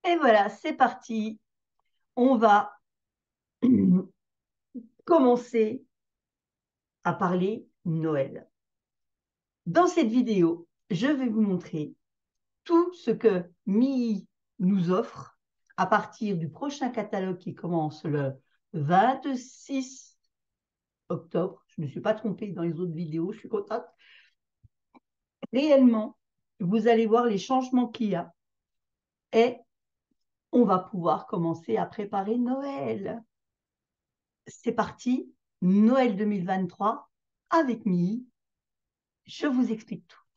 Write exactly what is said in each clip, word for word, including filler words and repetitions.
Et voilà, c'est parti. On va commencer à parler Noël. Dans cette vidéo, je vais vous montrer tout ce que Mii nous offre à partir du prochain catalogue qui commence le vingt-six octobre. Je ne me suis pas trompée dans les autres vidéos, je suis contente. Réellement, vous allez voir les changements qu'il y a et on va pouvoir commencer à préparer Noël. C'est parti, Noël deux mille vingt-trois avec Mii. Je vous explique tout.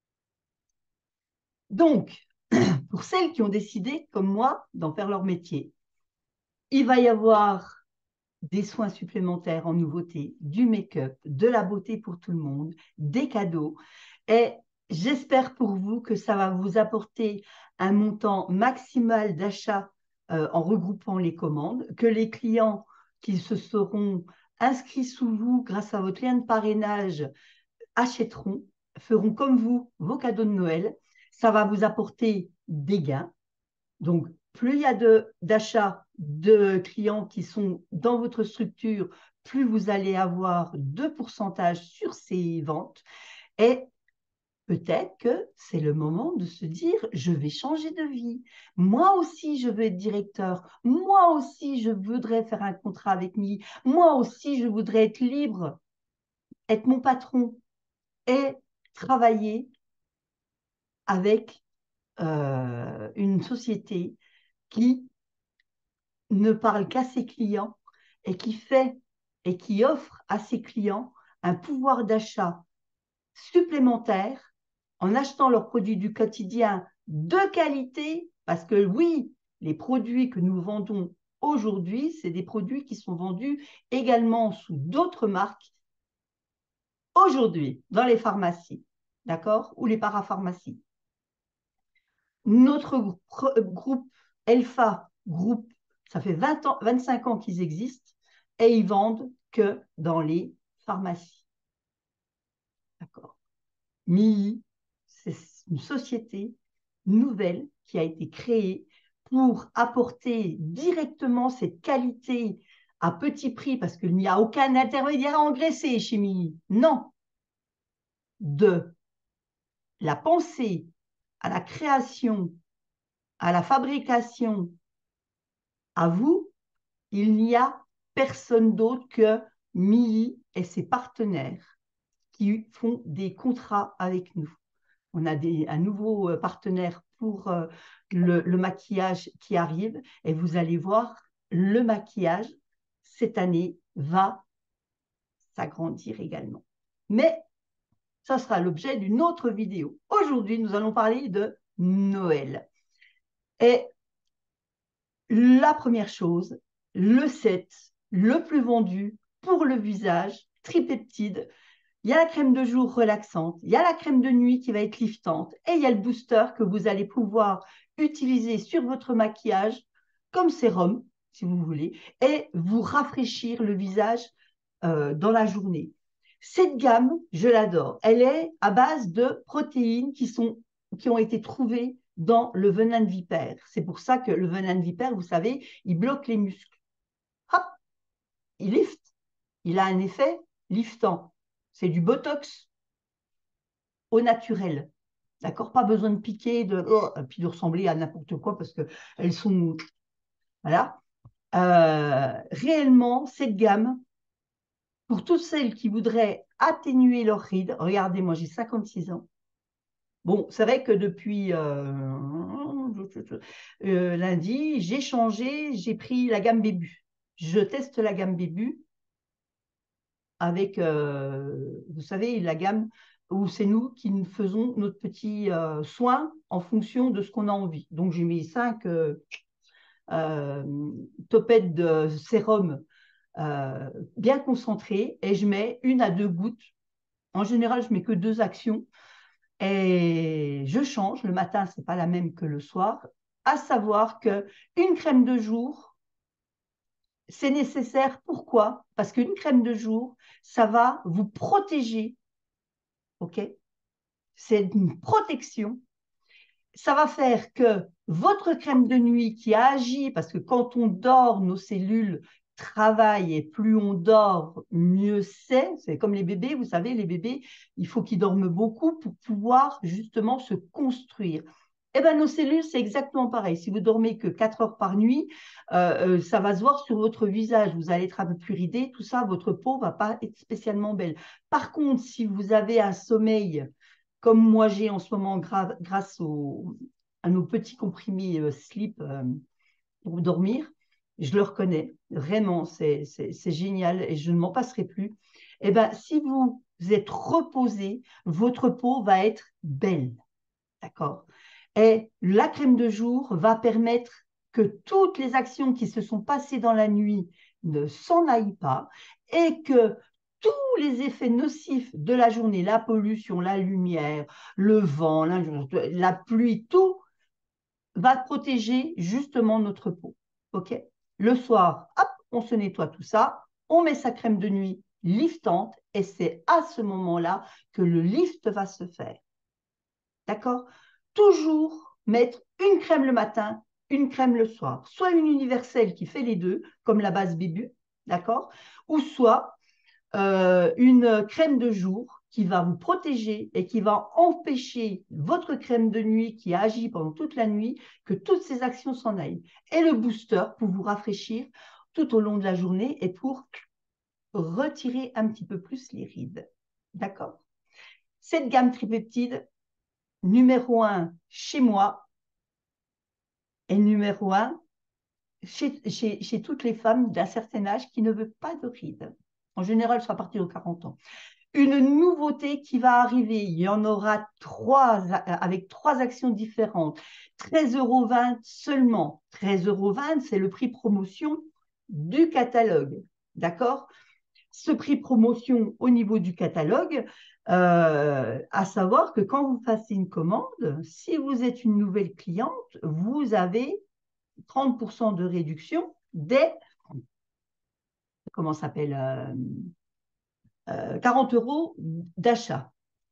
Donc, pour celles qui ont décidé, comme moi, d'en faire leur métier, il va y avoir des soins supplémentaires en nouveauté, du make-up, de la beauté pour tout le monde, des cadeaux. Et j'espère pour vous que ça va vous apporter un montant maximal d'achat euh, en regroupant les commandes, que les clients qui se seront inscrits sous vous grâce à votre lien de parrainage achèteront, feront comme vous vos cadeaux de Noël. Ça va vous apporter des gains. Donc, plus il y a d'achats de, de clients qui sont dans votre structure, plus vous allez avoir de pourcentage sur ces ventes. Et peut-être que c'est le moment de se dire, je vais changer de vie. Moi aussi, je veux être directeur. Moi aussi, je voudrais faire un contrat avec Mii. Moi aussi, je voudrais être libre, être mon patron et travailler avec euh, une société qui ne parle qu'à ses clients et qui fait et qui offre à ses clients un pouvoir d'achat supplémentaire en achetant leurs produits du quotidien de qualité, parce que oui, les produits que nous vendons aujourd'hui, c'est des produits qui sont vendus également sous d'autres marques aujourd'hui dans les pharmacies, d'accord, ou les parapharmacies. Notre groupe Elfa Group, ça fait vingt ans, vingt-cinq ans qu'ils existent et ils vendent que dans les pharmacies. D'accord. Mii, c'est une société nouvelle qui a été créée pour apporter directement cette qualité à petit prix, parce qu'il n'y a aucun intermédiaire à engraisser chez Mii. Non. De la pensée à la création, à la fabrication, à vous, il n'y a personne d'autre que Mii et ses partenaires qui font des contrats avec nous. On a des, un nouveau partenaire pour euh, le, le maquillage qui arrive et vous allez voir, le maquillage, cette année, va s'agrandir également. Mais ça sera l'objet d'une autre vidéo. Aujourd'hui, nous allons parler de Noël. Et la première chose, le set le plus vendu pour le visage, tripeptide. Il y a la crème de jour relaxante, il y a la crème de nuit qui va être liftante et il y a le booster que vous allez pouvoir utiliser sur votre maquillage comme sérum, si vous voulez, et vous rafraîchir le visage euh, dans la journée. Cette gamme, je l'adore. Elle est à base de protéines qui, sont, qui ont été trouvées dans le venin de vipère. C'est pour ça que le venin de vipère, vous savez, il bloque les muscles. Hop, il lift. Il a un effet liftant. C'est du botox au naturel. D'accord? Pas besoin de piquer, de, oh, puis de ressembler à n'importe quoi parce qu'elles sont. Voilà. Euh, réellement, cette gamme, pour toutes celles qui voudraient atténuer leurs rides, regardez, moi j'ai cinquante-six ans. Bon, c'est vrai que depuis euh, euh, lundi, j'ai changé, j'ai pris la gamme Bébu. Je teste la gamme Bébu avec, euh, vous savez, la gamme où c'est nous qui nous faisons notre petit euh, soin en fonction de ce qu'on a envie. Donc, j'ai mis cinq euh, euh, topettes de sérum euh, bien concentrées et je mets une à deux gouttes. En général, je mets que deux actions et je change. Le matin, c'est pas la même que le soir. À savoir que une crème de jour, c'est nécessaire. Pourquoi? Parce qu'une crème de jour, ça va vous protéger. OK? C'est une protection. ça va faire que votre crème de nuit qui a agi, parce que quand on dort, nos cellules travaillent et plus on dort, mieux c'est. C'est comme les bébés, vous savez, les bébés, il faut qu'ils dorment beaucoup pour pouvoir justement se construire. Eh bien, nos cellules, c'est exactement pareil. Si vous dormez que quatre heures par nuit, euh, euh, ça va se voir sur votre visage. Vous allez être un peu plus ridé, tout ça, votre peau va pas être spécialement belle. Par contre, si vous avez un sommeil comme moi j'ai en ce moment gra grâce au, à nos petits comprimés euh, sleep euh, pour dormir, je le reconnais. Vraiment, c'est génial et je ne m'en passerai plus. Eh ben, si vous êtes reposé, votre peau va être belle. D'accord? Et la crème de jour va permettre que toutes les actions qui se sont passées dans la nuit ne s'en aillent pas et que tous les effets nocifs de la journée, la pollution, la lumière, le vent, la, la pluie, tout va protéger justement notre peau. OK? Le soir, hop, on se nettoie tout ça, on met sa crème de nuit liftante et c'est à ce moment-là que le lift va se faire. D'accord? Toujours mettre une crème le matin, une crème le soir. Soit une universelle qui fait les deux, comme la base Bébu, d'accord? Ou soit euh, une crème de jour qui va vous protéger et qui va empêcher votre crème de nuit qui agit pendant toute la nuit, que toutes ces actions s'en aillent. Et le booster pour vous rafraîchir tout au long de la journée et pour retirer un petit peu plus les rides. D'accord? Cette gamme tripeptide, numéro un chez moi et numéro un chez, chez, chez toutes les femmes d'un certain âge qui ne veut pas de rides. En général, ce sera à partir de quarante ans. Une nouveauté qui va arriver, il y en aura trois avec trois actions différentes. treize euros vingt seulement. treize euros vingt, c'est le prix promotion du catalogue. D'accord? Ce prix promotion au niveau du catalogue, euh, à savoir que quand vous passez une commande, si vous êtes une nouvelle cliente, vous avez trente pour cent de réduction dès, comment ça s'appelle, euh, euh, quarante euros d'achat.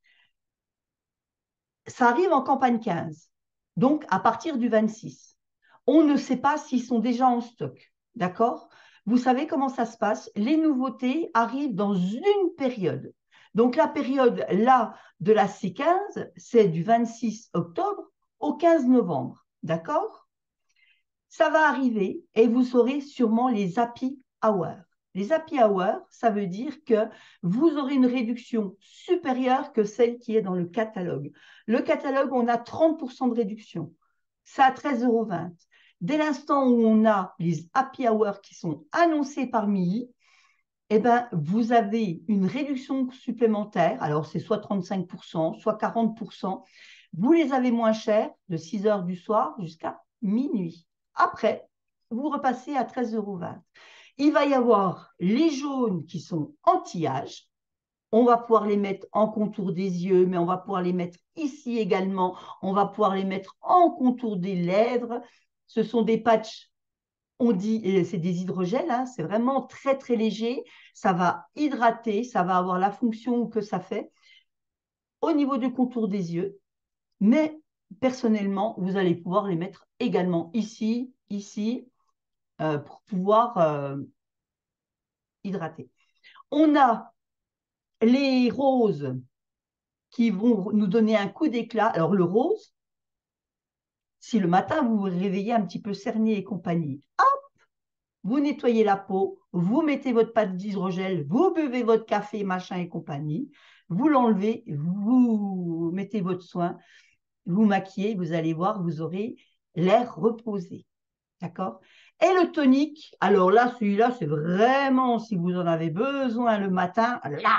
Ça arrive en campagne quinze, donc à partir du vingt-six. On ne sait pas s'ils sont déjà en stock, d'accord? Vous savez comment ça se passe? Les nouveautés arrivent dans une période. Donc la période là de la C quinze, c'est du vingt-six octobre au quinze novembre, d'accord? Ça va arriver et vous aurez sûrement les happy hours. Les happy hours, ça veut dire que vous aurez une réduction supérieure que celle qui est dans le catalogue. Le catalogue, on a trente pour cent de réduction. Ça à treize euros vingt. Dès l'instant où on a les happy hours qui sont annoncés par M I I, eh ben, vous avez une réduction supplémentaire. Alors, c'est soit trente-cinq pour cent, soit quarante pour cent. Vous les avez moins chers de six heures du soir jusqu'à minuit. Après, vous repassez à treize euros vingt. Il va y avoir les jaunes qui sont anti-âge. On va pouvoir les mettre en contour des yeux, mais on va pouvoir les mettre ici également. On va pouvoir les mettre en contour des lèvres. Ce sont des patchs, on dit, c'est des hydrogels, hein, c'est vraiment très très léger. Ça va hydrater, ça va avoir la fonction que ça fait au niveau du contour des yeux. Mais personnellement, vous allez pouvoir les mettre également ici, ici, euh, pour pouvoir euh, hydrater. On a les roses qui vont nous donner un coup d'éclat. Alors le rose, si le matin vous vous réveillez un petit peu cerné et compagnie, hop, vous nettoyez la peau, vous mettez votre pâte d'hydrogel, vous buvez votre café, machin et compagnie, vous l'enlevez, vous mettez votre soin, vous maquillez, vous allez voir, vous aurez l'air reposé. D'accord? Et le tonique, alors là, celui-là, c'est vraiment, si vous en avez besoin le matin, là,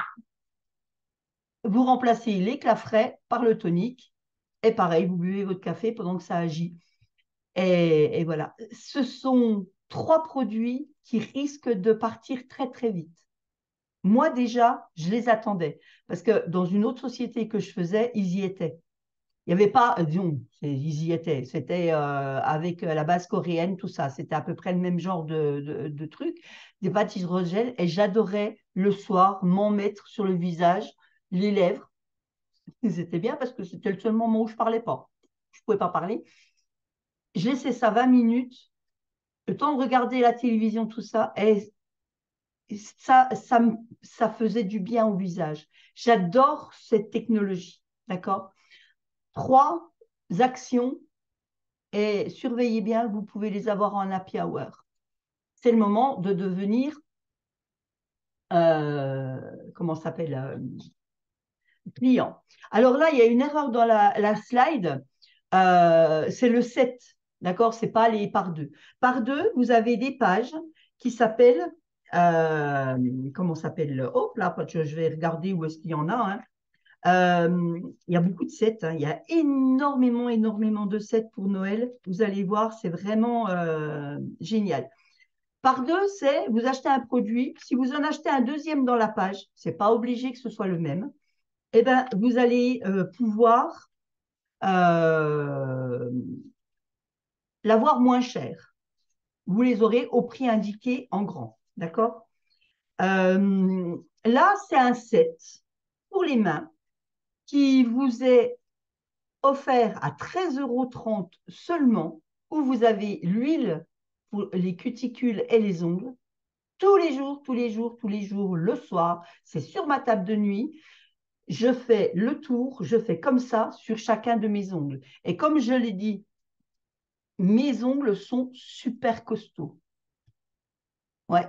vous remplacez l'éclat frais par le tonique. Et pareil, vous buvez votre café pendant que ça agit. Et, et voilà. Ce sont trois produits qui risquent de partir très, très vite. Moi, déjà, je les attendais. Parce que dans une autre société que je faisais, ils y étaient. Il n'y avait pas, disons, ils y étaient. C'était euh, avec la base coréenne, tout ça. C'était à peu près le même genre de, de, de truc, des pâtes hydrogel. Et j'adorais le soir m'en mettre sur le visage, les lèvres. C'était bien parce que c'était le seul moment où je ne parlais pas. je ne pouvais pas parler. Je laissais ça vingt minutes, le temps de regarder la télévision, tout ça, et ça, ça, ça faisait du bien au visage. J'adore cette technologie, d'accord? Trois actions, et surveillez bien, vous pouvez les avoir en happy hour. C'est le moment de devenir, euh, comment ça s'appelle, euh, client. Alors là, il y a une erreur dans la, la slide, euh, c'est le sept, d'accord? C'est pas les par deux. Par deux, vous avez des pages qui s'appellent, euh, comment s'appelle? Oh, là, je vais regarder où est-ce qu'il y en a, hein. Euh, il y a beaucoup de sets, hein. Il y a énormément, énormément de sets pour Noël. Vous allez voir, c'est vraiment euh, génial. Par deux, c'est vous achetez un produit. Si vous en achetez un deuxième dans la page, c'est pas obligé que ce soit le même. Eh ben, vous allez euh, pouvoir euh, l'avoir moins cher. Vous les aurez au prix indiqué en grand. D'accord? Euh, Là, c'est un set pour les mains qui vous est offert à treize euros trente seulement, où vous avez l'huile pour les cuticules et les ongles. Tous les jours, tous les jours, tous les jours, le soir, c'est sur ma table de nuit. Je fais le tour, je fais comme ça sur chacun de mes ongles. Et comme je l'ai dit, mes ongles sont super costauds. Ouais,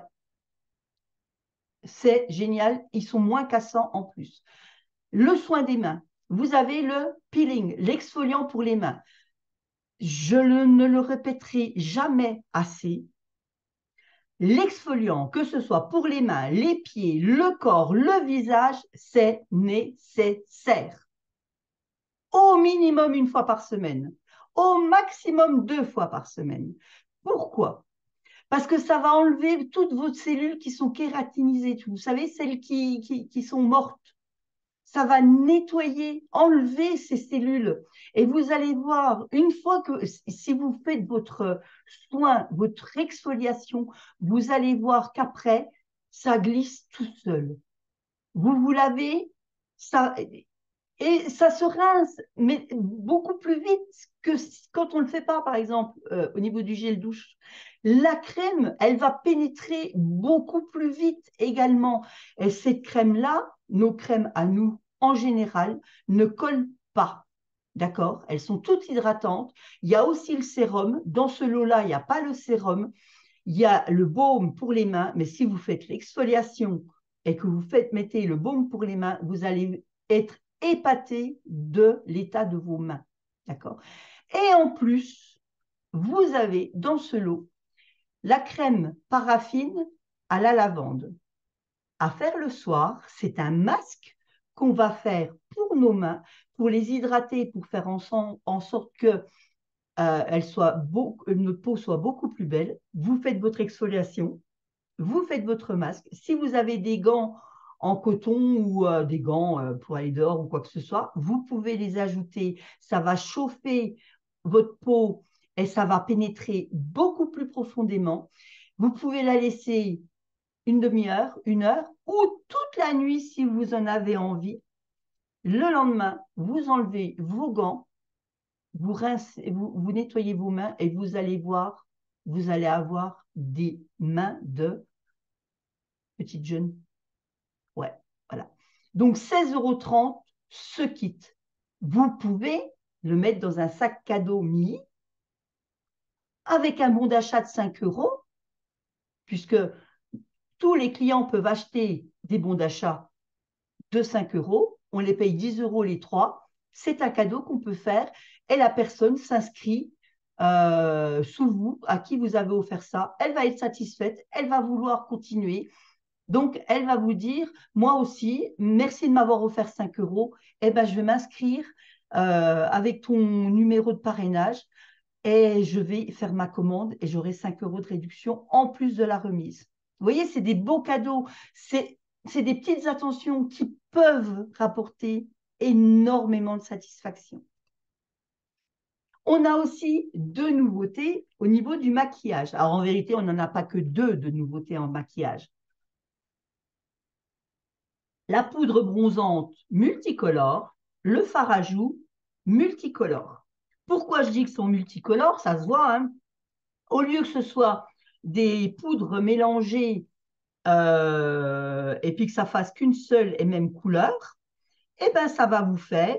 c'est génial. Ils sont moins cassants en plus. Le soin des mains. Vous avez le peeling, l'exfoliant pour les mains. Je le, ne le répéterai jamais assez. L'exfoliant, que ce soit pour les mains, les pieds, le corps, le visage, c'est nécessaire. Au minimum une fois par semaine. Au maximum deux fois par semaine. Pourquoi? Parce que ça va enlever toutes vos cellules qui sont kératinisées. Vous savez, celles qui, qui, qui sont mortes. Ça va nettoyer, enlever ces cellules. Et vous allez voir, une fois que, si vous faites votre soin, votre exfoliation, vous allez voir qu'après, ça glisse tout seul. Vous vous lavez, ça, et ça se rince, mais beaucoup plus vite que quand on ne le fait pas, par exemple, euh, au niveau du gel douche. La crème, elle va pénétrer beaucoup plus vite également. Et cette crème-là, nos crèmes à nous, en général, ne collent pas. D'accord? Elles sont toutes hydratantes. Il y a aussi le sérum. Dans ce lot-là, il n'y a pas le sérum. Il y a le baume pour les mains. Mais si vous faites l'exfoliation et que vous faites, mettez le baume pour les mains, vous allez être épaté de l'état de vos mains. D'accord? Et en plus, vous avez dans ce lot la crème paraffine à la lavande. À faire le soir, c'est un masque qu'on va faire pour nos mains, pour les hydrater, pour faire en, en sorte que euh, elle soit beau, notre peau soit beaucoup plus belle. Vous faites votre exfoliation, vous faites votre masque. Si vous avez des gants en coton ou euh, des gants euh, pour aller dehors ou quoi que ce soit, vous pouvez les ajouter. Ça va chauffer votre peau et ça va pénétrer beaucoup plus profondément. Vous pouvez la laisser une demi-heure, une heure ou toute la nuit si vous en avez envie. Le lendemain, vous enlevez vos gants, vous, rincez, vous, vous nettoyez vos mains et vous allez voir, vous allez avoir des mains de petite jeune. Ouais, voilà. Donc seize euros trente ce kit. Vous pouvez le mettre dans un sac cadeau mini avec un bon d'achat de cinq euros, puisque tous les clients peuvent acheter des bons d'achat de cinq euros. On les paye dix euros les trois. C'est un cadeau qu'on peut faire et la personne s'inscrit euh, sous vous, à qui vous avez offert ça. Elle va être satisfaite, elle va vouloir continuer. Donc, elle va vous dire, moi aussi, merci de m'avoir offert cinq euros, eh ben, je vais m'inscrire euh, avec ton numéro de parrainage et je vais faire ma commande et j'aurai cinq euros de réduction en plus de la remise. Vous voyez, c'est des beaux cadeaux, c'est des petites attentions qui peuvent rapporter énormément de satisfaction. On a aussi deux nouveautés au niveau du maquillage. Alors, en vérité, on n'en a pas que deux de nouveautés en maquillage. La poudre bronzante multicolore, le fard à joues multicolore. Pourquoi je dis qu'ils sont multicolores? Ça se voit, hein. Au lieu que ce soit des poudres mélangées euh, et puis que ça fasse qu'une seule et même couleur, eh ben, ça va vous faire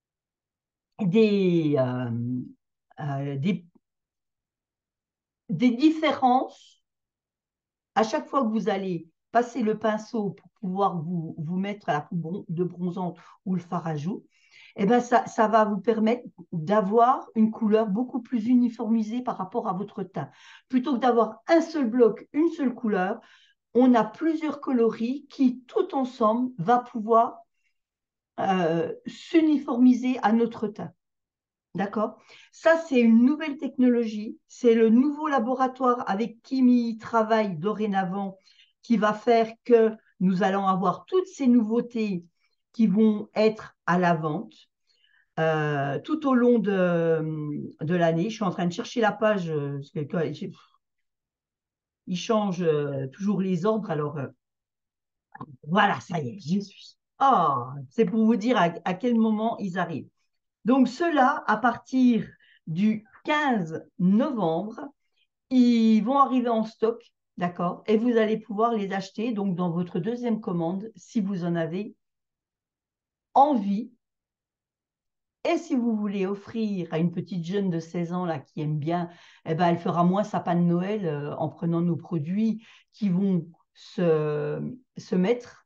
des, euh, euh, des, des différences à chaque fois que vous allez passer le pinceau pour pouvoir vous, vous mettre à la poudre de bronzante ou le fard à joues. Eh ben ça, ça va vous permettre d'avoir une couleur beaucoup plus uniformisée par rapport à votre teint. Plutôt que d'avoir un seul bloc, une seule couleur, on a plusieurs coloris qui, tout ensemble, va pouvoir euh, s'uniformiser à notre teint. D'accord? Ça, c'est une nouvelle technologie. C'est le nouveau laboratoire avec qui Kimi travaille dorénavant qui va faire que nous allons avoir toutes ces nouveautés qui vont être à la vente euh, tout au long de, de l'année. Je suis en train de chercher la page. Euh, parce que, il change euh, toujours les ordres. Alors, euh, voilà, ça y est, j'y suis. Oh, c'est pour vous dire à, à quel moment ils arrivent. Donc, ceux-là, à partir du quinze novembre, ils vont arriver en stock, d'accord? Et vous allez pouvoir les acheter donc dans votre deuxième commande si vous en avez envie. Et si vous voulez offrir à une petite jeune de seize ans là, qui aime bien, eh ben, elle fera moins sapin de Noël euh, en prenant nos produits qui vont se, se mettre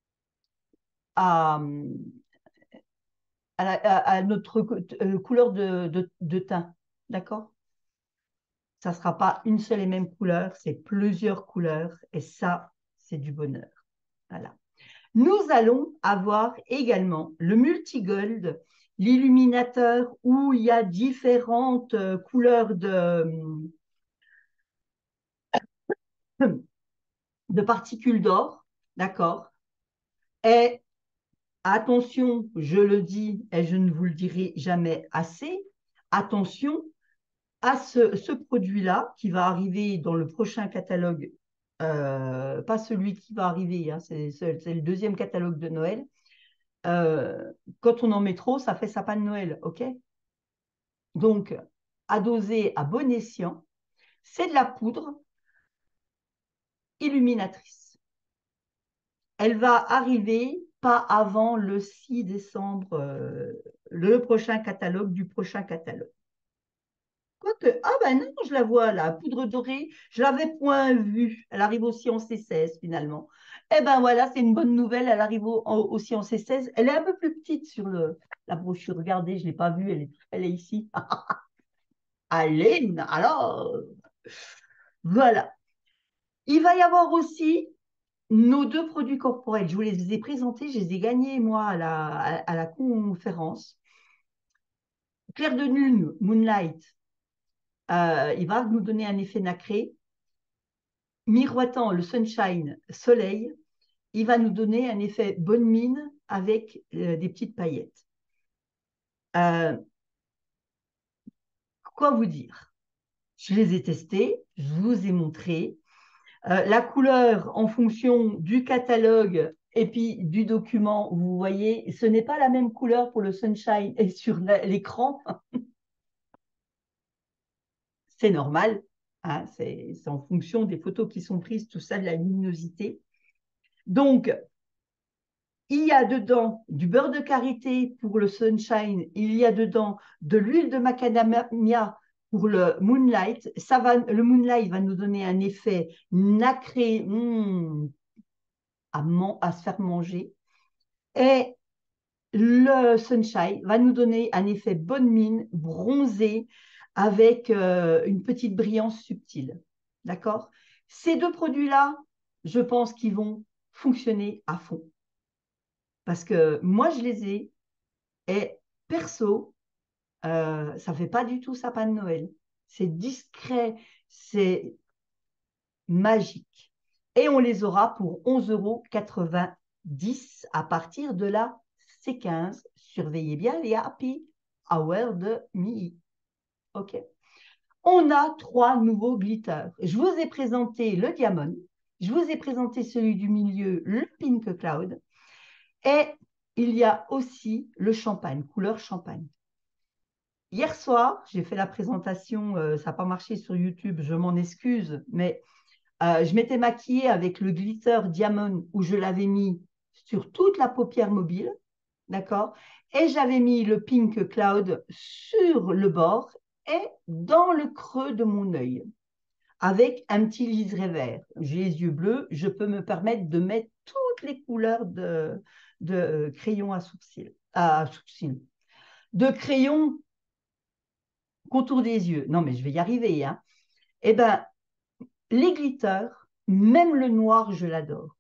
à, à, la- à- à notre euh, couleur de, de, de teint. D'accord? Ça ne sera pas une seule et même couleur, c'est plusieurs couleurs et ça, c'est du bonheur. Voilà. Nous allons avoir également le multigold, l'illuminateur où il y a différentes euh, couleurs de, de particules d'or. D'accord? Et attention, je le dis et je ne vous le dirai jamais assez, attention à ce, ce produit-là qui va arriver dans le prochain catalogue, euh, pas celui qui va arriver, hein, c'est, c'est le deuxième catalogue de Noël. Euh, quand on en met trop, ça fait sapin de Noël, ok? Donc, à doser à bon escient, c'est de la poudre illuminatrice. Elle va arriver pas avant le six décembre, euh, le prochain catalogue du prochain catalogue. Quoique, ah ben non, je la vois, la poudre dorée, je l'avais point vue. Elle arrive aussi en C seize finalement. Eh ben voilà, c'est une bonne nouvelle, elle arrive au- en- aussi en C seize. Elle est un peu plus petite sur le, la brochure. Regardez, je ne l'ai pas vue, elle est, elle est ici. Allez, alors, voilà. Il va y avoir aussi nos deux produits corporels. Je vous les ai présentés, je les ai gagnés moi à la, à, à la conférence. Clair de lune, Moonlight, euh, il va nous donner un effet nacré. Miroitant le sunshine, soleil, il va nous donner un effet bonne mine avec euh, des petites paillettes. Euh, quoi vous dire? Je les ai testés, je vous ai montré. Euh, la couleur en fonction du catalogue et puis du document, vous voyez, ce n'est pas la même couleur pour le sunshine et sur l'écran. C'est normal, hein, c'est en fonction des photos qui sont prises, tout ça, de la luminosité. Donc, il y a dedans du beurre de karité pour le sunshine, il y a dedans de l'huile de macadamia pour le moonlight. Ça va, le moonlight va nous donner un effet nacré mm, à, man, à se faire manger. Et le sunshine va nous donner un effet bonne mine, bronzé, avec euh, une petite brillance subtile. D'accord? Ces deux produits-là, je pense qu'ils vont fonctionner à fond. Parce que moi, je les ai et perso, euh, ça ne fait pas du tout sapin de Noël. C'est discret, c'est magique. Et on les aura pour onze euros quatre-vingt-dix à partir de la C quinze. Surveillez bien les happy hour de midi. OK. On a trois nouveaux glitters. Je vous ai présenté le diamond, je vous ai présenté celui du milieu, le pink cloud, et il y a aussi le champagne, couleur champagne. hier soir, j'ai fait la présentation, euh, ça n'a pas marché sur YouTube, je m'en excuse, mais euh, je m'étais maquillée avec le glitter diamond où je l'avais mis sur toute la paupière mobile, d'accord? Et j'avais mis le pink cloud sur le bord et dans le creux de mon œil, avec un petit liseré vert. J'ai les yeux bleus, je peux me permettre de mettre toutes les couleurs de, de crayon à sourcils, à sourcils, de crayon contour des yeux. Non, mais je vais y arriver, hein. Eh bien, les glitters, même le noir, je l'adore.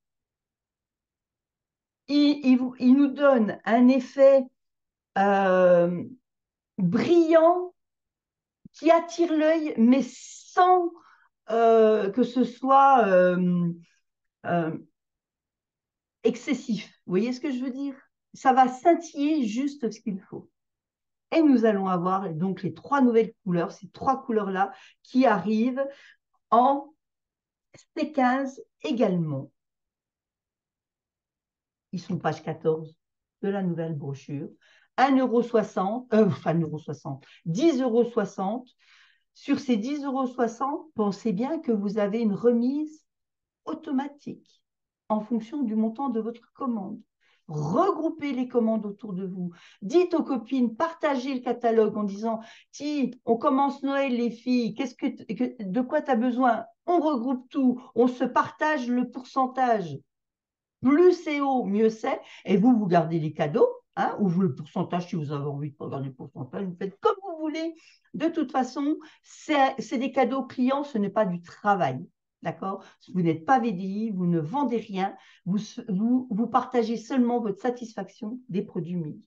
Il, il, il, nous donne un effet euh, brillant qui attire l'œil, mais sans euh, que ce soit euh, euh, excessif. Vous voyez ce que je veux dire? Ça va scintiller juste ce qu'il faut. Et nous allons avoir donc les trois nouvelles couleurs, ces trois couleurs-là qui arrivent en C quinze également. Ils sont page quatorze de la nouvelle brochure. un euro soixante, euh, enfin un euro soixante, dix euros soixante. Sur ces dix euros soixante, pensez bien que vous avez une remise automatique en fonction du montant de votre commande. Regroupez les commandes autour de vous. Dites aux copines, partagez le catalogue en disant si on commence Noël, les filles, qu'est-ce que, que de quoi tu as besoin? On regroupe tout, on se partage le pourcentage. Plus c'est haut, mieux c'est. Et vous, vous gardez les cadeaux, hein, ou vous, le pourcentage, si vous avez envie de regarder le pourcentage, vous faites comme vous voulez. De toute façon, c'est des cadeaux clients, ce n'est pas du travail. D'accord? Vous n'êtes pas V D I, vous ne vendez rien, vous, vous, vous partagez seulement votre satisfaction des produits Mili.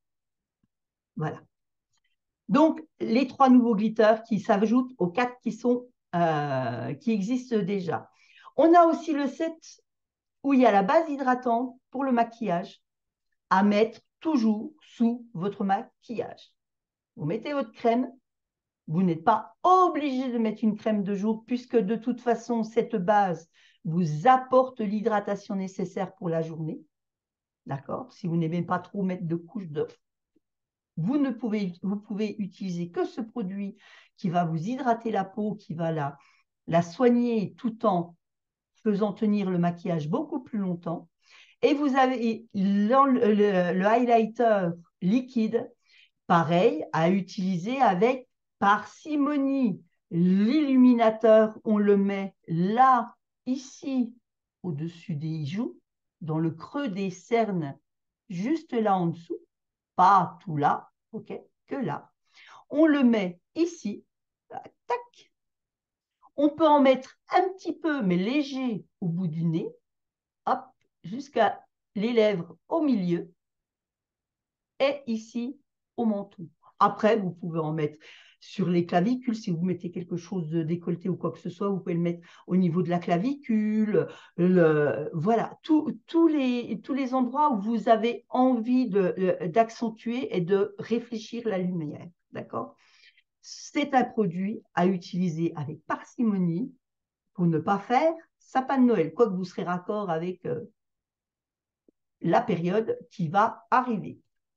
Voilà. Donc, les trois nouveaux glitters qui s'ajoutent aux quatre qui, sont, euh, qui existent déjà. On a aussi le set où il y a la base hydratante pour le maquillage à mettre toujours sous votre maquillage. Vous mettez votre crème, vous n'êtes pas obligé de mettre une crème de jour puisque de toute façon, cette base vous apporte l'hydratation nécessaire pour la journée. D'accord? Si vous n'aimez pas trop mettre de couches d'œuf, vous ne pouvez, vous pouvez utiliser que ce produit qui va vous hydrater la peau, qui va la, la soigner tout en faisant tenir le maquillage beaucoup plus longtemps. Et vous avez le, le, le highlighter liquide, pareil, à utiliser avec parcimonie. L'illuminateur, on le met là, ici, au-dessus des joues, dans le creux des cernes, juste là en dessous, pas tout là, ok, que là. On le met ici, tac. On peut en mettre un petit peu, mais léger, au bout du nez, hop, jusqu'à les lèvres au milieu et ici au menton. Après, vous pouvez en mettre sur les clavicules. Si vous mettez quelque chose de décolleté ou quoi que ce soit, vous pouvez le mettre au niveau de la clavicule. Le, voilà, tous les, tous les endroits où vous avez envie d'accentuer et de réfléchir la lumière. D'accord? C'est un produit à utiliser avec parcimonie pour ne pas faire sapin de Noël, quoique vous serez raccord avec euh, la période qui va arriver.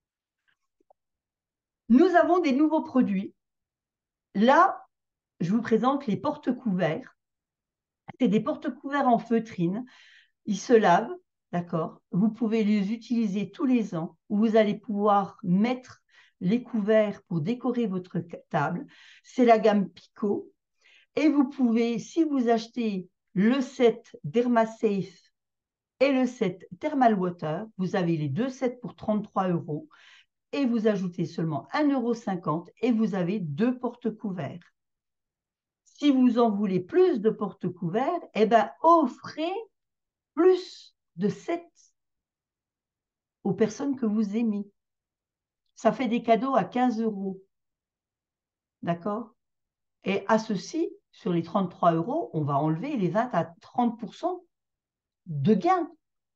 Nous avons des nouveaux produits. Là, je vous présente les porte-couverts. C'est des porte-couverts en feutrine. Ils se lavent, d'accord? Vous pouvez les utiliser tous les ans. Vous allez pouvoir mettre les couverts pour décorer votre table. C'est la gamme Pico. Et vous pouvez, si vous achetez le set DermaSafe et le set Thermal Water, vous avez les deux sets pour trente-trois euros. Et vous ajoutez seulement un euro cinquante et vous avez deux porte-couverts. Si vous en voulez plus de porte-couverts, eh ben, offrez plus de sets aux personnes que vous aimez. Ça fait des cadeaux à quinze euros. D'accord? Et à ceci, sur les trente-trois euros, on va enlever les vingt à trente pour cent de gains.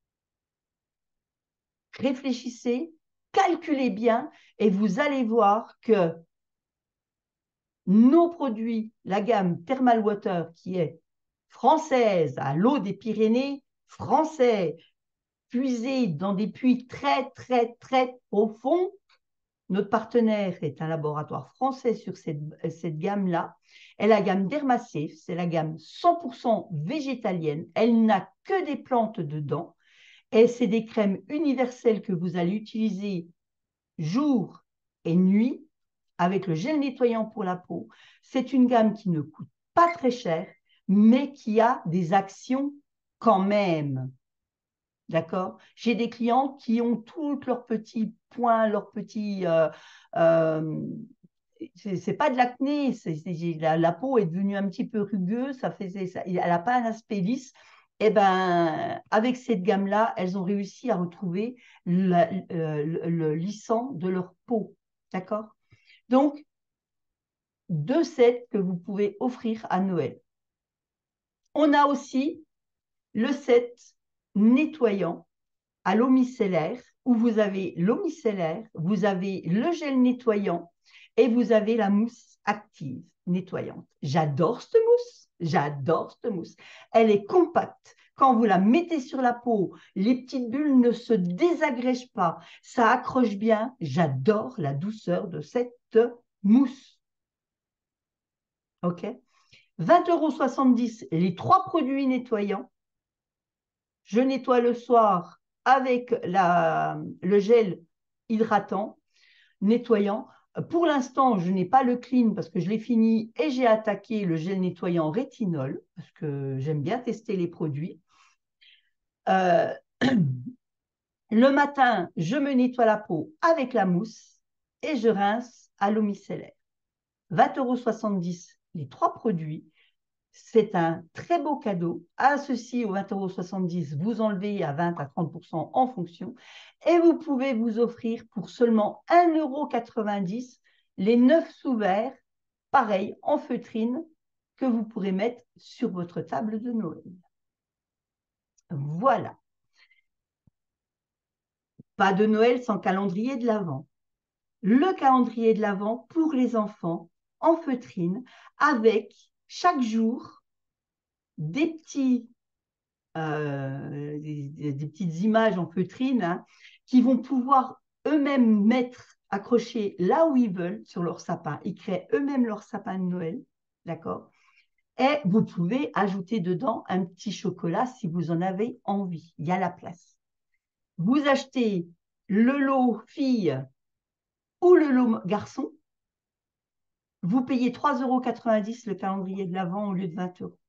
Réfléchissez, calculez bien et vous allez voir que nos produits, la gamme Thermal Water qui est française, à l'eau des Pyrénées, français, puisé dans des puits très, très, très profonds, Notre partenaire est un laboratoire français sur cette, cette gamme-là. Et la gamme Dermasafe, c'est la gamme cent pour cent végétalienne. Elle n'a que des plantes dedans. Et c'est des crèmes universelles que vous allez utiliser jour et nuit avec le gel nettoyant pour la peau. C'est une gamme qui ne coûte pas très cher, mais qui a des actions quand même. D'accord? J'ai des clients qui ont tous leurs petits points, leurs petits... Euh, euh, c'est pas de l'acné, la, la peau est devenue un petit peu rugueuse, ça fait, ça, elle n'a pas un aspect lisse. Et ben, avec cette gamme-là, elles ont réussi à retrouver le, euh, le, le lissant de leur peau. D'accord? Donc, deux sets que vous pouvez offrir à Noël. On a aussi le set nettoyant à l'eau micellaire, où vous avez l'eau micellaire, vous avez le gel nettoyant et vous avez la mousse active nettoyante. J'adore cette mousse, j'adore cette mousse. Elle est compacte. Quand vous la mettez sur la peau, les petites bulles ne se désagrègent pas, ça accroche bien. J'adore la douceur de cette mousse. OK? vingt euros soixante-dix les trois produits nettoyants. Je nettoie le soir avec la, le gel hydratant, nettoyant. Pour l'instant, je n'ai pas le clean parce que je l'ai fini et j'ai attaqué le gel nettoyant rétinol parce que j'aime bien tester les produits. Euh, le matin, je me nettoie la peau avec la mousse et je rince à l'eau micellaire. vingt euros soixante-dix les trois produits. C'est un très beau cadeau. À ceci, aux vingt euros soixante-dix, vous enlevez à vingt à trente pour cent en fonction. Et vous pouvez vous offrir pour seulement un euro quatre-vingt-dix les neuf sous-verts, pareil, en feutrine, que vous pourrez mettre sur votre table de Noël. Voilà. Pas de Noël sans calendrier de l'Avent. Le calendrier de l'Avent pour les enfants en feutrine avec chaque jour des petits Euh, des, des, petites images en feutrine hein, qui vont pouvoir eux-mêmes mettre, accrocher là où ils veulent sur leur sapin. Ils créent eux-mêmes leur sapin de Noël, d'accord? Et vous pouvez ajouter dedans un petit chocolat si vous en avez envie. Il y a la place. Vous achetez le lot fille ou le lot garçon. Vous payez trois euros quatre-vingt-dix le calendrier de l'Avent au lieu de vingt euros.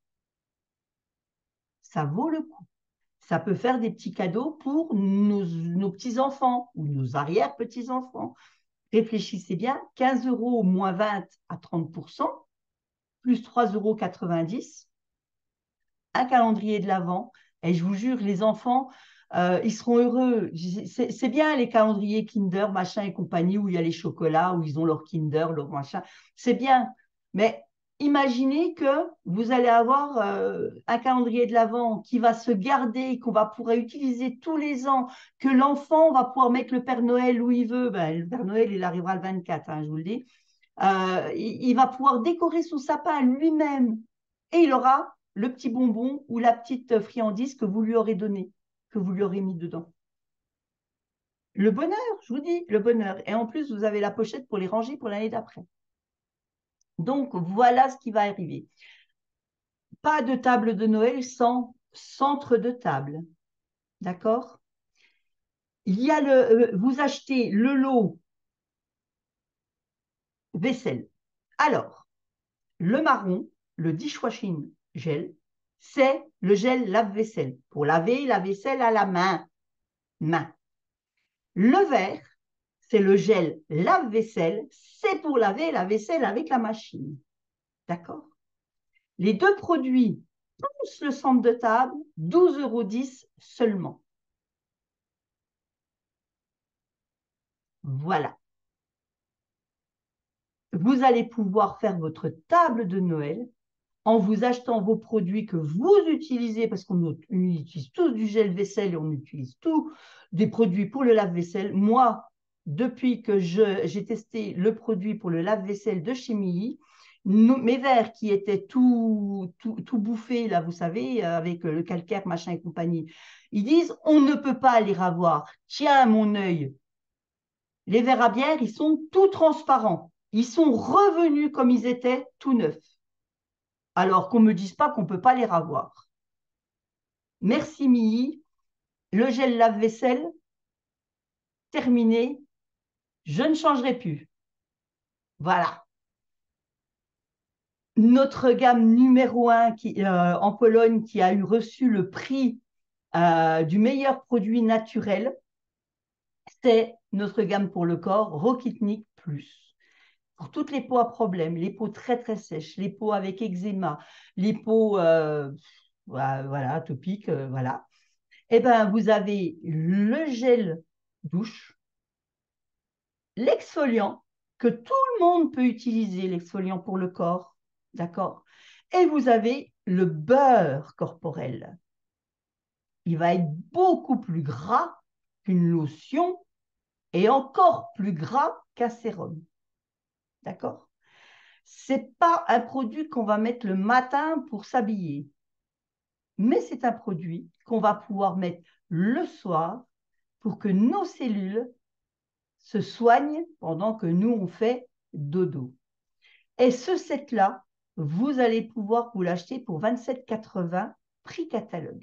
Ça vaut le coup. Ça peut faire des petits cadeaux pour nos, nos petits-enfants ou nos arrière-petits-enfants. Réfléchissez bien, quinze euros moins vingt à trente pour cent, plus trois euros quatre-vingt-dix, un calendrier de l'Avent. Et je vous jure, les enfants, euh, ils seront heureux. C'est bien les calendriers Kinder, machin et compagnie, où il y a les chocolats, où ils ont leur Kinder, leur machin. C'est bien. Mais imaginez que vous allez avoir euh, un calendrier de l'Avent qui va se garder, qu'on va pouvoir utiliser tous les ans, que l'enfant va pouvoir mettre le Père Noël où il veut. Ben, le Père Noël, il arrivera le vingt-quatre, hein, je vous le dis. Euh, il, il va pouvoir décorer son sapin lui-même et il aura le petit bonbon ou la petite friandise que vous lui aurez donné, que vous lui aurez mis dedans. Le bonheur, je vous dis, le bonheur. Et en plus, vous avez la pochette pour les ranger pour l'année d'après. Donc, voilà ce qui va arriver. Pas de table de Noël sans centre de table. D'accord? Il y a le, euh, vous achetez le lot vaisselle. Alors, le marron, le dishwashing gel, c'est le gel lave-vaisselle. Pour laver la vaisselle à la main. Main. Le vert, c'est le gel lave-vaisselle. C'est pour laver la vaisselle avec la machine. D'accord? Les deux produits, plus le centre de table, douze euros dix seulement. Voilà. Vous allez pouvoir faire votre table de Noël en vous achetant vos produits que vous utilisez, parce qu'on utilise tous du gel vaisselle et on utilise tous des produits pour le lave-vaisselle. Moi, depuis que j'ai testé le produit pour le lave-vaisselle de chez Milly, mes verres qui étaient tout, tout, tout bouffés, là, vous savez, avec le calcaire, machin et compagnie, ils disent, on ne peut pas les ravoir. Tiens, mon œil, Les verres à bière, ils sont tout transparents. Ils sont revenus comme ils étaient tout neufs. Alors qu'on ne me dise pas qu'on ne peut pas les ravoir. Merci Milly. Le gel lave-vaisselle, terminé. Je ne changerai plus. Voilà. Notre gamme numéro un qui, euh, en Pologne qui a eu reçu le prix euh, du meilleur produit naturel, c'est notre gamme pour le corps, Rokitnik Plus. Pour toutes les peaux à problème, les peaux très très sèches, les peaux avec eczéma, les peaux euh, voilà, atopiques, euh, voilà. Eh ben, vous avez le gel douche, l'exfoliant, que tout le monde peut utiliser, l'exfoliant pour le corps, d'accord? Et vous avez le beurre corporel. Il va être beaucoup plus gras qu'une lotion et encore plus gras qu'un sérum, d'accord? C'est pas un produit qu'on va mettre le matin pour s'habiller, mais c'est un produit qu'on va pouvoir mettre le soir pour que nos cellules se soignent pendant que nous, on fait dodo. Et ce set-là, vous allez pouvoir vous l'acheter pour vingt-sept quatre-vingts, prix catalogue.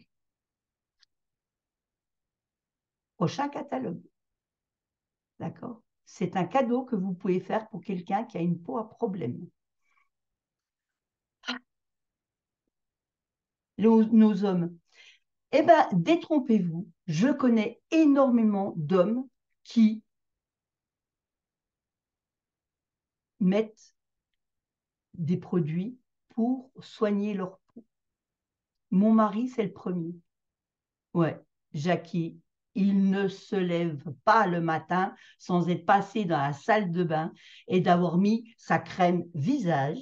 Prochain catalogue. D'accord? C'est un cadeau que vous pouvez faire pour quelqu'un qui a une peau à problème. Nos, nos hommes. Eh bien, détrompez-vous. Je connais énormément d'hommes qui mettent des produits pour soigner leur peau. Mon mari, c'est le premier. Ouais, Jackie, il ne se lève pas le matin sans être passé dans la salle de bain et d'avoir mis sa crème visage.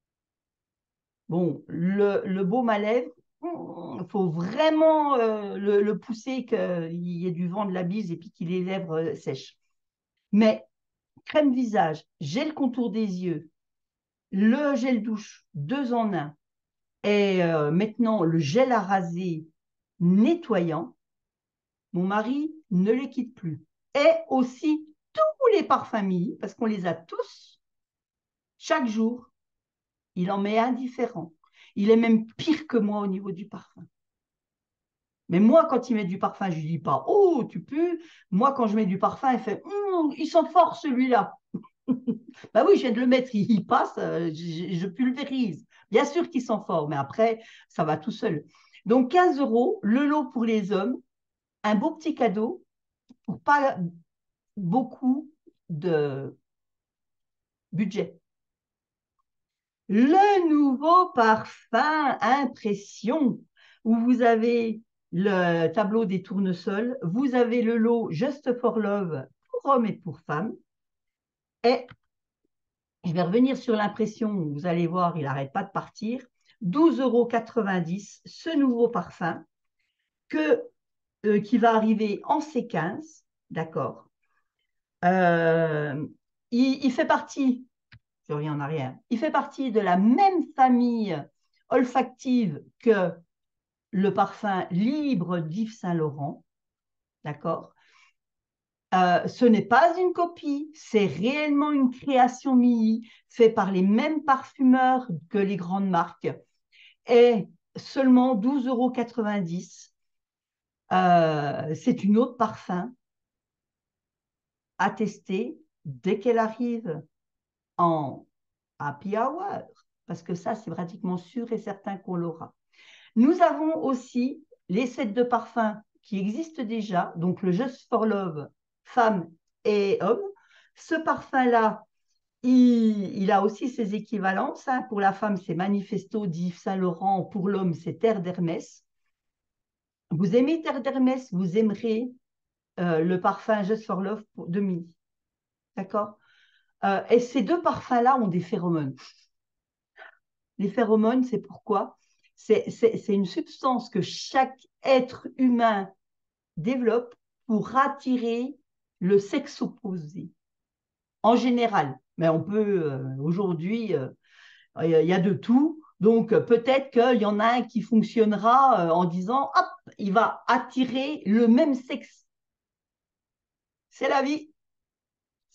Bon, le, le baume à lèvres, il faut vraiment euh, le, le pousser qu'il y ait du vent de la bise et puis qu'il ait les lèvres euh, sèches. Mais crème visage, gel contour des yeux, le gel douche, deux en un, et euh, maintenant le gel à raser nettoyant, mon mari ne les quitte plus. Et aussi tous les parfums Milly, parce qu'on les a tous, chaque jour, il en met un différent. Il est même pire que moi au niveau du parfum. Mais moi, quand il met du parfum, je lui dis pas, oh, tu pues. Moi, quand je mets du parfum, il fait, hm, il sent fort celui-là. Bah oui, je viens de le mettre, il, il passe, euh, je, je pulvérise. Bien sûr qu'il sent fort, mais après, ça va tout seul. Donc, quinze euros, le lot pour les hommes, un beau petit cadeau pour pas beaucoup de budget. Le nouveau parfum Impression, où vous avez le tableau des tournesols, vous avez le lot Just for Love pour hommes et pour femmes. Et je vais revenir sur l'impression, vous allez voir, il n'arrête pas de partir. douze euros quatre-vingt-dix, ce nouveau parfum que, euh, qui va arriver en C quinze, d'accord. Euh, il, il fait partie, je reviens en arrière, il fait partie de la même famille olfactive que le parfum libre d'Yves Saint Laurent, d'accord. Euh, ce n'est pas une copie, c'est réellement une création Milly, faite par les mêmes parfumeurs que les grandes marques, et seulement douze euros quatre-vingt-dix. Euh, c'est une autre parfum à tester dès qu'elle arrive en happy hour, parce que ça, c'est pratiquement sûr et certain qu'on l'aura. Nous avons aussi les sets de parfums qui existent déjà, donc le Just for Love, femmes et hommes. Ce parfum-là, il, il a aussi ses équivalences, hein. Pour la femme, c'est Manifesto d'Yves Saint Laurent. Pour l'homme, c'est Terre d'Hermès. Vous aimez Terre d'Hermès, vous aimerez euh, le parfum Just for Love pour, de Milly. D'accord. euh, Et ces deux parfums-là ont des phéromones. Les phéromones, c'est pourquoi c'est, c'est, c'est une substance que chaque être humain développe pour attirer le sexe opposé, en général. Mais on peut, euh, aujourd'hui, euh, il y a de tout. Donc, euh, peut-être qu'il y en a un qui fonctionnera euh, en disant, hop, il va attirer le même sexe. C'est la vie.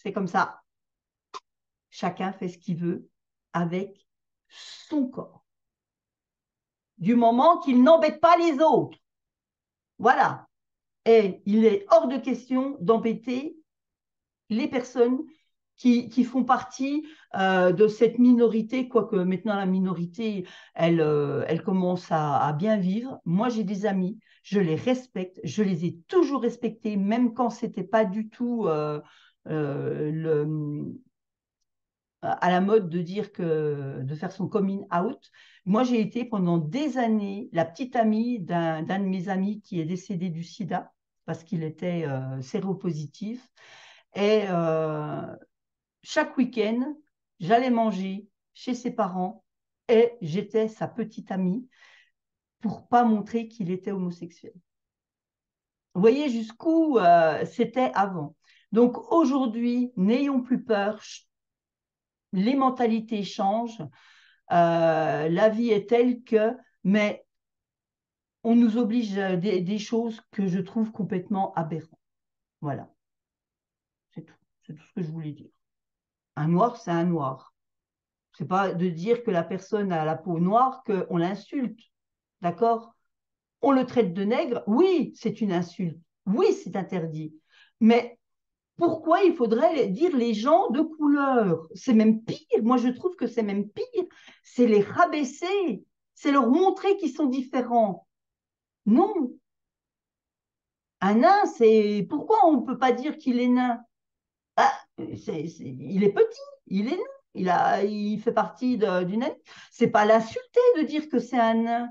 c'est comme ça. Chacun fait ce qu'il veut avec son corps. Du moment qu'il n'embête pas les autres. Voilà. Et il est hors de question d'embêter les personnes qui, qui font partie euh, de cette minorité, quoique maintenant la minorité, elle, euh, elle commence à, à bien vivre. Moi, j'ai des amis, je les respecte, je les ai toujours respectés, même quand ce n'était pas du tout euh, euh, le, à la mode de dire que de faire son coming out. Moi, j'ai été pendant des années la petite amie d'un d'un de mes amis qui est décédé du sida parce qu'il était euh, séropositif. Et euh, chaque week-end, j'allais manger chez ses parents et j'étais sa petite amie pour pas montrer qu'il était homosexuel. Vous voyez jusqu'où euh, c'était avant. Donc aujourd'hui, n'ayons plus peur, les mentalités changent, euh, la vie est telle que, mais on nous oblige à des, des choses que je trouve complètement aberrantes. Voilà, c'est tout. C'est tout ce que je voulais dire. Un noir, c'est un noir. C'est pas de dire que la personne a la peau noire qu'on l'insulte, d'accord? On le traite de nègre, oui, c'est une insulte, oui, c'est interdit. Mais pourquoi il faudrait dire les gens de couleur? C'est même pire, moi je trouve que c'est même pire, c'est les rabaisser, c'est leur montrer qu'ils sont différents. Non, un nain, c'est pourquoi on ne peut pas dire qu'il est nain? Ah, c'est, c'est... il est petit, il est nain, il, a... il fait partie de... d'une naine. C'est pas l'insulter de dire que c'est un nain.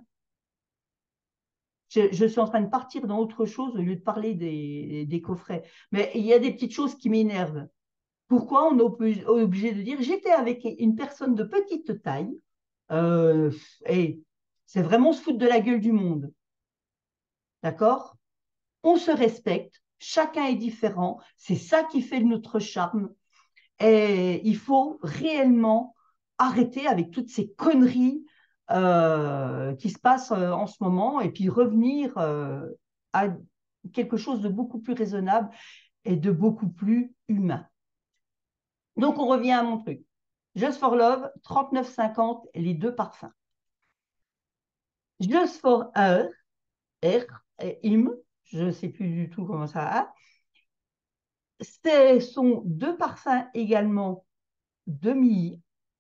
Je, je, suis en train de partir dans autre chose au lieu de parler des, des coffrets. Mais il y a des petites choses qui m'énervent. Pourquoi on est obligé de dire j'étais avec une personne de petite taille euh, et c'est vraiment se foutre de la gueule du monde. D'accord? On se respecte, chacun est différent, c'est ça qui fait notre charme. Et il faut réellement arrêter avec toutes ces conneries euh, qui se passent euh, en ce moment et puis revenir euh, à quelque chose de beaucoup plus raisonnable et de beaucoup plus humain. Donc, on revient à mon truc. Just for Love, trente-neuf cinquante, les deux parfums. Just for Her, R, et Him, je ne sais plus du tout comment ça va. Ce sont deux parfums également de Milly.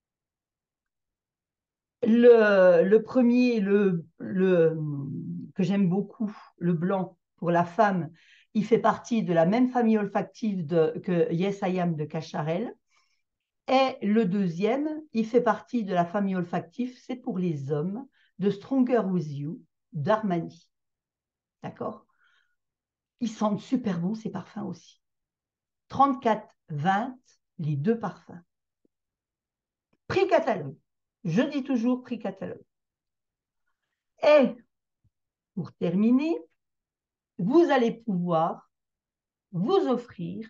Le, le premier, le, le, que j'aime beaucoup, le blanc pour la femme, il fait partie de la même famille olfactive de, que Yes I Am de Cacharel. Et le deuxième, il fait partie de la famille olfactive, c'est pour les hommes, de Stronger With You d'Armani. D'accord? Ils sentent super bon ces parfums aussi. trente-quatre vingt, les deux parfums. Prix catalogue. Je dis toujours prix catalogue. Et pour terminer, vous allez pouvoir vous offrir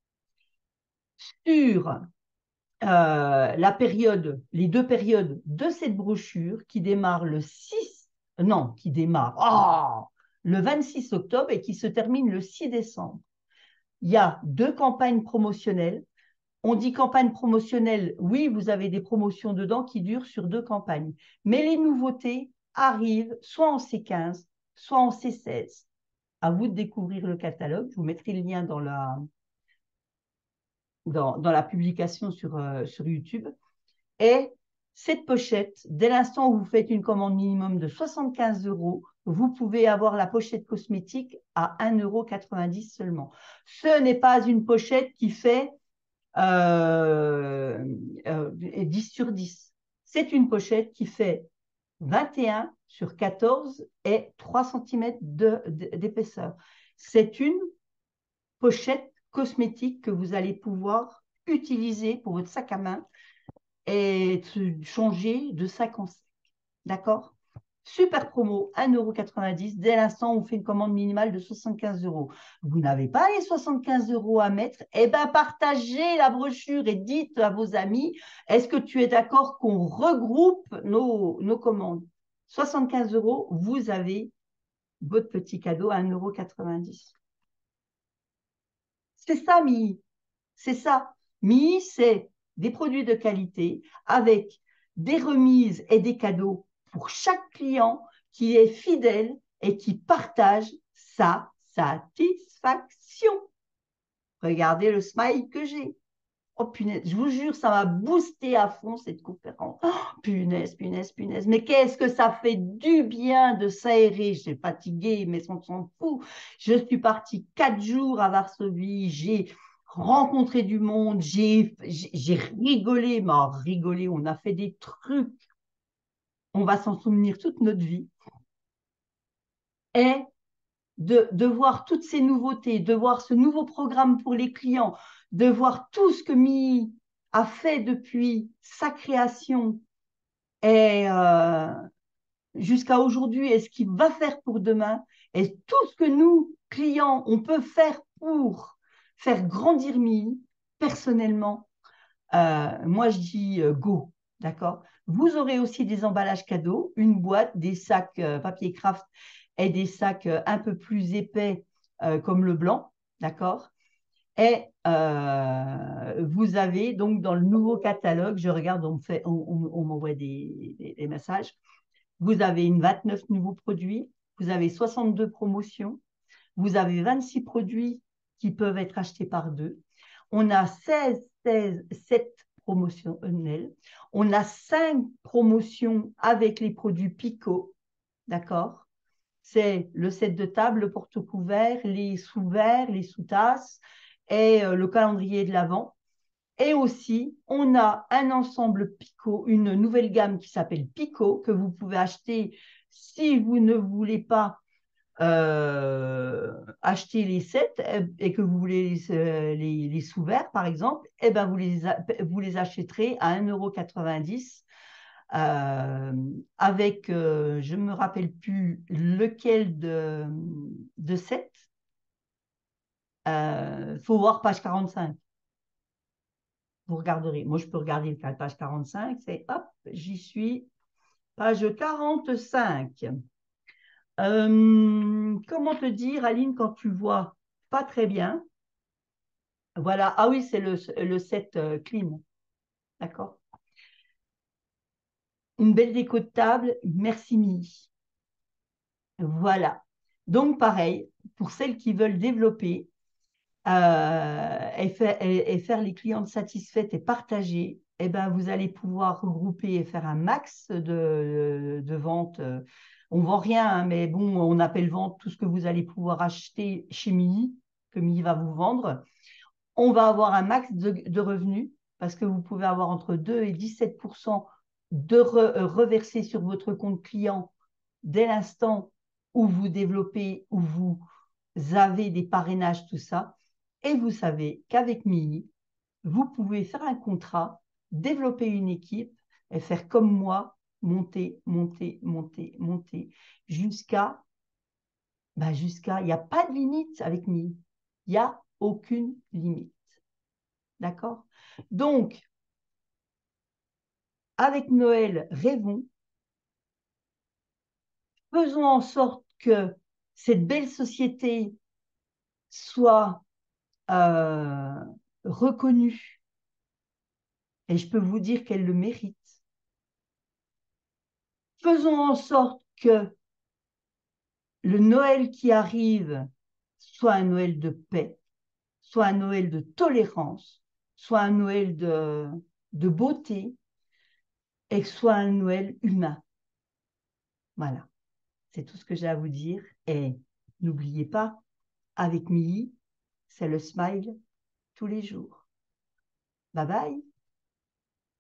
sur euh, la période, les deux périodes de cette brochure qui démarre le six, non, qui démarre oh, le vingt-six octobre et qui se termine le six décembre. Il y a deux campagnes promotionnelles. On dit campagne promotionnelle, oui, vous avez des promotions dedans qui durent sur deux campagnes. Mais les nouveautés arrivent soit en C quinze, soit en C seize. À vous de découvrir le catalogue. Je vous mettrai le lien dans la, dans, dans la publication sur, euh, sur YouTube. Et cette pochette, dès l'instant où vous faites une commande minimum de soixante-quinze euros, vous pouvez avoir la pochette cosmétique à un euro quatre-vingt-dix seulement. Ce n'est pas une pochette qui fait euh, euh, dix sur dix. C'est une pochette qui fait vingt et un sur quatorze et trois centimètres d'épaisseur. C'est une pochette cosmétique que vous allez pouvoir utiliser pour votre sac à main et changer de sac en sac. D'accord? Super promo, un euro quatre-vingt-dix. Dès l'instant où on fait une commande minimale de soixante-quinze euros. Vous n'avez pas les soixante-quinze euros à mettre, eh bien, partagez la brochure et dites à vos amis, est-ce que tu es d'accord qu'on regroupe nos, nos commandes? soixante-quinze euros, vous avez votre petit cadeau à un euro quatre-vingt-dix. C'est ça, Mi. C'est ça. Mii, c'est des produits de qualité avec des remises et des cadeaux pour chaque client qui est fidèle et qui partage sa satisfaction. Regardez le smile que j'ai. Oh punaise, je vous jure, ça m'a boosté à fond cette conférence. Oh, punaise, punaise, punaise. Mais qu'est-ce que ça fait du bien de s'aérer. J'ai fatigué, mais on s'en fout. Je suis partie quatre jours à Varsovie. J'ai rencontré du monde. J'ai j'ai rigolé, mais oh, rigolé. On a fait des trucs. On va s'en souvenir toute notre vie. Et de, de voir toutes ces nouveautés, de voir ce nouveau programme pour les clients, de voir tout ce que Mii a fait depuis sa création et euh, jusqu'à aujourd'hui et ce qu'il va faire pour demain, et tout ce que nous, clients, on peut faire pour faire grandir Mii, personnellement, euh, moi je dis euh, go, d'accord? Vous aurez aussi des emballages cadeaux, une boîte, des sacs euh, papier craft et des sacs euh, un peu plus épais euh, comme le blanc, d'accord? Et euh, vous avez donc dans le nouveau catalogue, je regarde, on, fait, on, on, on m'envoie des, des, des messages, vous avez une vingt-neuf nouveaux produits, vous avez soixante-deux promotions, vous avez vingt-six produits qui peuvent être achetés par deux, on a seize, seize, sept promotionnels, on a cinq promotions avec les produits Pico, d'accord? C'est le set de table, le porte-couvert, les sous-verres, les sous-tasses et euh, le calendrier de l'Avent. Et aussi, on a un ensemble Pico, une nouvelle gamme qui s'appelle Pico, que vous pouvez acheter si vous ne voulez pas euh, acheter les sets et que vous voulez les, euh, les, les sous-verts, par exemple, et ben vous, les, vous les achèterez à un euro quatre-vingt-dix. Euh, avec, euh, je ne me rappelle plus lequel de, de set. Il euh, faut voir page quarante-cinq. Vous regarderez. Moi, je peux regarder la page quarante-cinq. C'est hop, j'y suis. Page quarante-cinq. Euh, comment te dire, Aline, quand tu vois pas très bien? Voilà. Ah oui, c'est le, le set euh, clean. D'accord. Une belle déco de table. Merci, Mini. Voilà. Donc, pareil, pour celles qui veulent développer euh, et, faire, et, et, faire les clientes satisfaites et partagées, eh ben, vous allez pouvoir regrouper et faire un max de, de ventes. On ne vend rien, hein, mais bon, on appelle vente tout ce que vous allez pouvoir acheter chez Mini, que Mini va vous vendre. On va avoir un max de, de revenus parce que vous pouvez avoir entre deux et dix-sept pour cent de re, reversés sur votre compte client dès l'instant où vous développez, où vous avez des parrainages, tout ça. Et vous savez qu'avec Mini, vous pouvez faire un contrat, développer une équipe et faire comme moi, monter, monter, monter, monter, jusqu'à, ben jusqu'à, il n'y a pas de limite avec Mini. Il n'y a aucune limite. D'accord? Donc, avec Noël, rêvons, faisons en sorte que cette belle société soit euh, reconnue. Et je peux vous dire qu'elle le mérite. Faisons en sorte que le Noël qui arrive soit un Noël de paix, soit un Noël de tolérance, soit un Noël de, de beauté et soit un Noël humain. Voilà, c'est tout ce que j'ai à vous dire. Et n'oubliez pas, avec Mii, c'est le smile tous les jours. Bye bye.